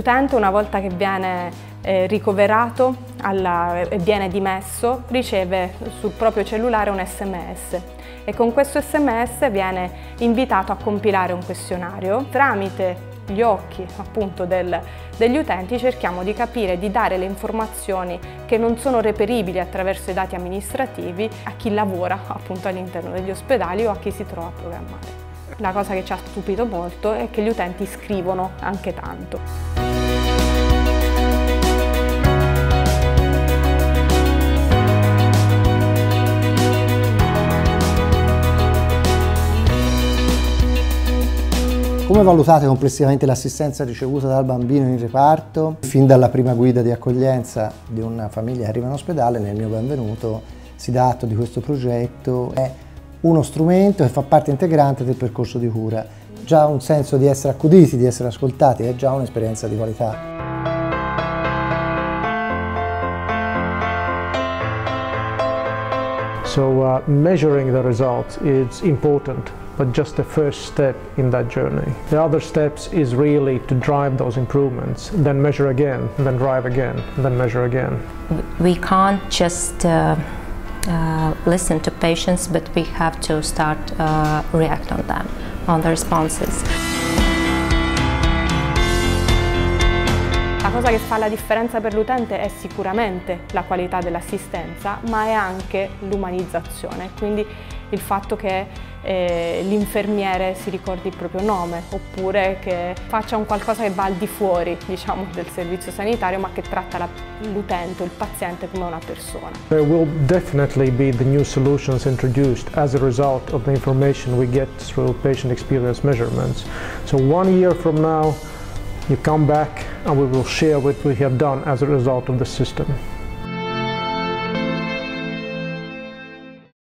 L'utente, una volta che viene ricoverato e viene dimesso, riceve sul proprio cellulare un SMS e con questo SMS viene invitato a compilare un questionario. Tramite gli occhi appunto degli utenti cerchiamo di capire, di dare le informazioni che non sono reperibili attraverso i dati amministrativi a chi lavora appunto all'interno degli ospedali o a chi si trova a programmare. La cosa che ci ha stupito molto è che gli utenti scrivono anche tanto. Come valutate complessivamente l'assistenza ricevuta dal bambino in reparto? Fin dalla prima guida di accoglienza di una famiglia che arriva in ospedale, nel mio benvenuto, si dà atto di questo progetto. È uno strumento che fa parte integrante del percorso di cura. Già un senso di essere accuditi, di essere ascoltati, è già un'esperienza di qualità. So measuring the results is important, but just the first step in that journey. The other steps is really to drive those improvements, then measure again, then drive again, then measure again. We can't just listen to patients, but we have to start react on them, on the responses. La cosa che fa la differenza per l'utente è sicuramente la qualità dell'assistenza, ma è anche l'umanizzazione, quindi il fatto che l'infermiere si ricordi il proprio nome, oppure che faccia un qualcosa che va al di fuori, diciamo, del servizio sanitario, ma che tratta l'utente, il paziente, come una persona. There will definitely be the new solutions introduced as a result of the information we get through patient experience measurements. So 1 year from now, you come back and we will share what we have done as a result of the system.